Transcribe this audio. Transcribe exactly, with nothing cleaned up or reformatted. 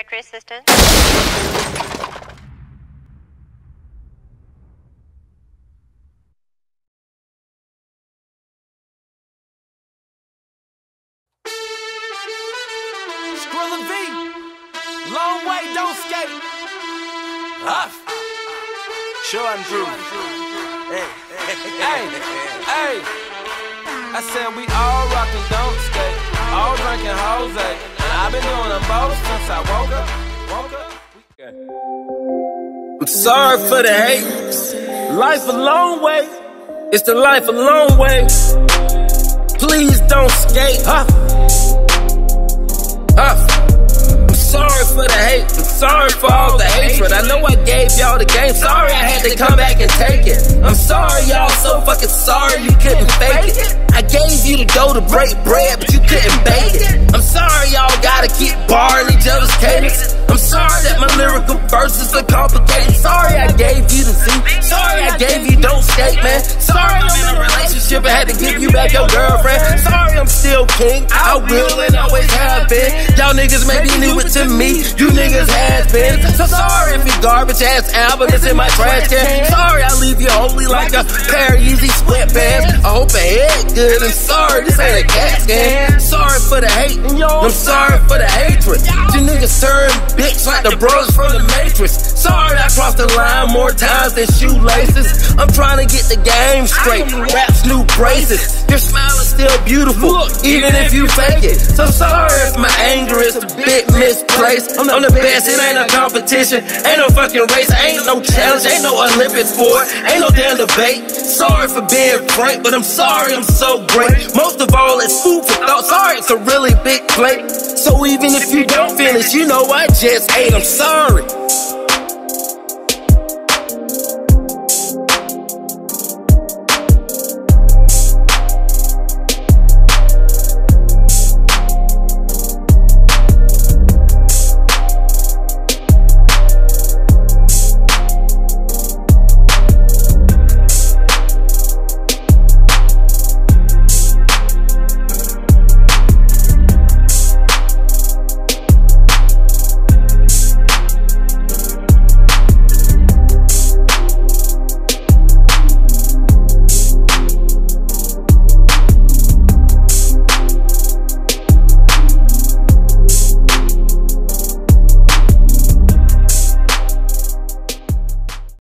factory assistant. Long way, don't skate. Huff. Sure and true. Hey, hey, hey. I said we all rockin', don't skate. All drinking Jose. And I've been doing them both since I woke up. Woke up. I'm sorry for the hate. Life a long way. It's the life a long way. Please don't skate. Huff. Huff. Sorry for the hate, I'm sorry for all the hatred. I know I gave y'all the game, sorry I had to come back and take it. I'm sorry y'all, so fucking sorry you couldn't fake it. I gave you the dough to break bread, but you couldn't bake it. I'm sorry y'all gotta keep barring each other's cadence. I'm sorry that my lyrical verses are complicated. Sorry I gave you the Z, sorry I gave you don't skate, man. Sorry I'm in a relationship and had to give you back your girlfriend. Sorry I'm still king, I will and always have been. Y'all niggas maybe knew it to me, you niggas has been. So sorry if you garbage ass album is in my trash can. Sorry I leave you holy like a pair of Yeezy sweatpants. I hope it head good, and sorry this ain't a cat scan. Sorry for the hate, I'm sorry for the hatred. You niggas turn bitch like the bros from the Matrix. Sorry I crossed the line more times than shoelaces. I'm trying to get the game straight, raps new braces. Your smile is still beautiful, even if you fake it. So sorry if my anger is a bit misplaced. I'm the best, it ain't a competition, ain't no fucking race, ain't no challenge, ain't no Olympic sport, ain't no damn debate. Sorry for being frank, but I'm sorry I'm so great. Most of all, it's food for thought. Sorry, it's a really big plate. So even if you don't finish, you know I just ate. I'm sorry.